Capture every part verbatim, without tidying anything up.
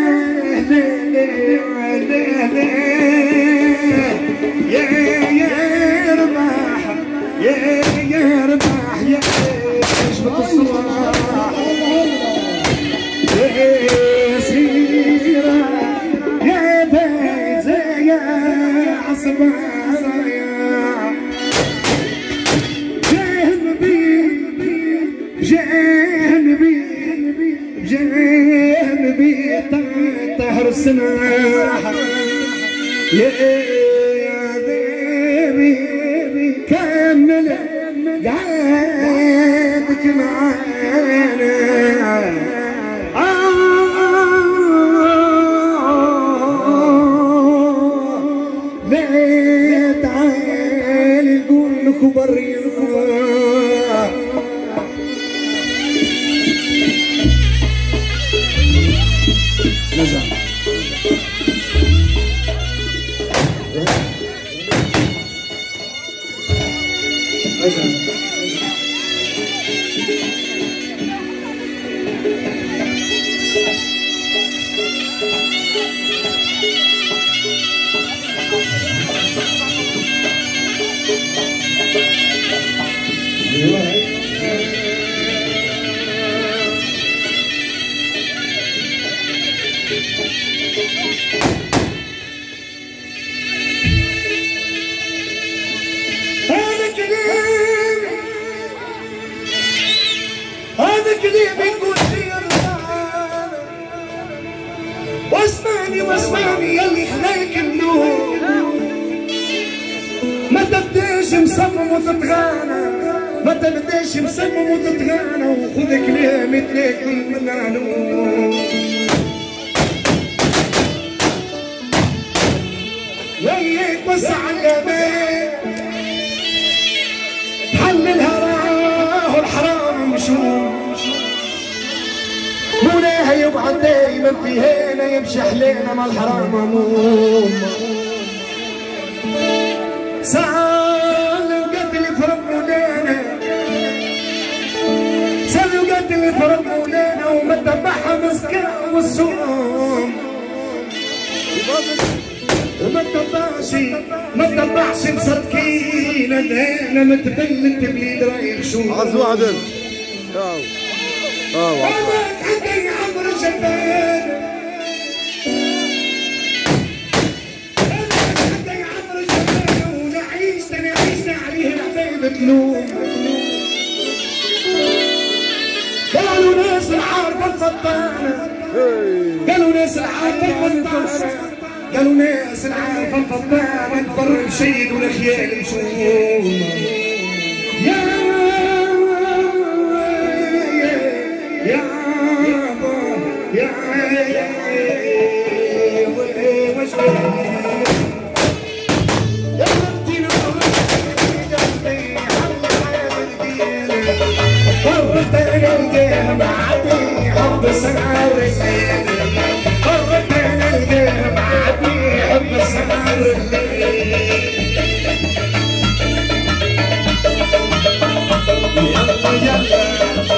طهر السماح يا بيبي كمل قعدك معانا لا تعال نقول لكم بريء نزع واسمعني واسمعني يلي خليك النور ما تبداش مصمم وتتغانى ما تبداش مصمم وتتغانى وخذ كلامي تلاقي من عنور وياك وسع الأمان تحللها راه الحرام مشوم مولاها يقعد دايما في هنا يمشي حلينا مع الحرام هموم سأل وقتل فرق مولانا سأل وقتل فرق مولانا وما تبعها مسكة والصوم وما تبعش ما تبعش مصدقين انا متبلد تبليد رايح شو عزو عدل اه اه عندي عمر جبان عندي عمر جبان ونعيش تنعيش عليه العبيد تلوم قالوا ناس العارفه الفطانه قالوا ناس العارفه الفطانه قالوا ناس العارفه الفطانه تبر مشيد والخيال مشوم يا يا يا يا قررت القاه بعدي حب سعر الليل قررت القاه بعدي حب سعر الليل يلا يلا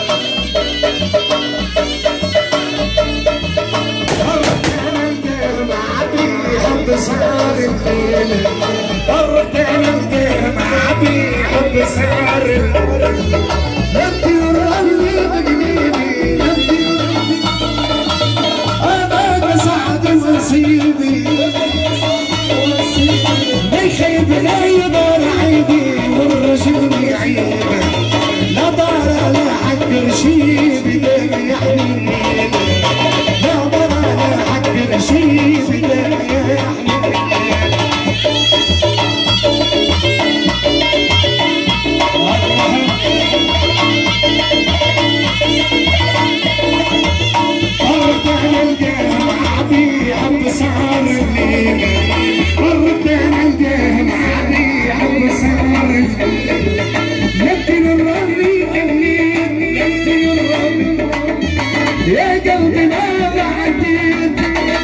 سعر الليل قررت انا القاه معبي حب سعر الليل نبتي وراني بقلبي نبتي انا سعد ونصيبي ما خايف لا يدار عيبي والرجل يعيبه لا دار لا حق رشيبي لا يحميني لا دار لا حق رشيبي لا يحميني سعر الليل قربت انا القاه معبي حب سعر الليل يمكن الرمي الليل يمكن الرمي يا قلبي ما بعديت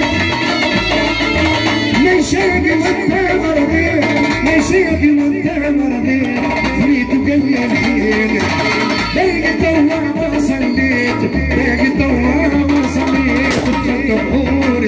مشاقي وانت مرضيت مشاقي وانت مرضيت فريد وقلبي الحين لقيت دوار ما صليت لقيت دوار ما صليت بخط بحور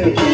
النيل